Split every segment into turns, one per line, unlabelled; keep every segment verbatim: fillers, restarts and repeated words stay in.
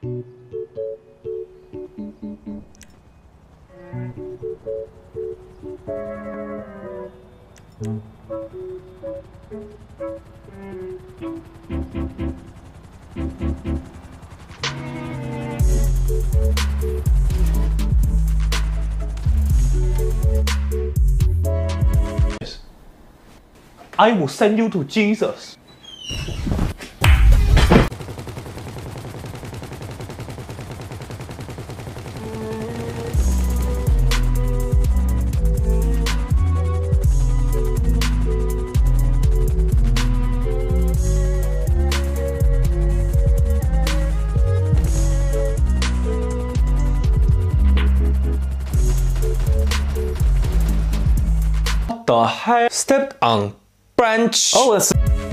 I will send you to Jesus. What the heck? Stepped on branch. Oh, that's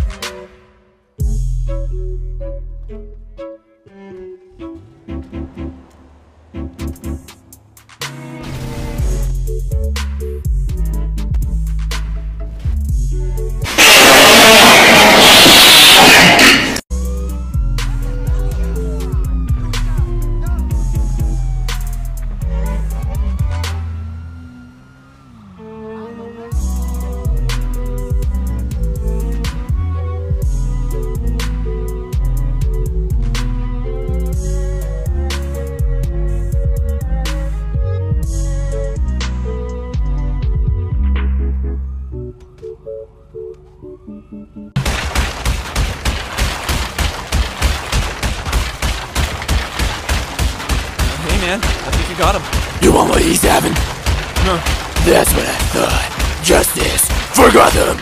man, I think you got him.
You want what he's having?
No.
That's what I thought. Justice for Gotham!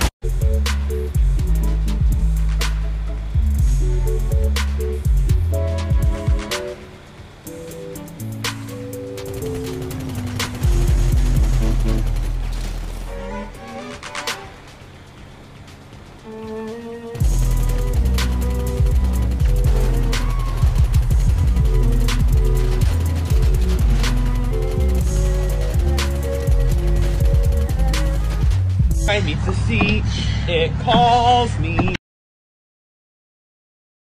I need to see, it calls me.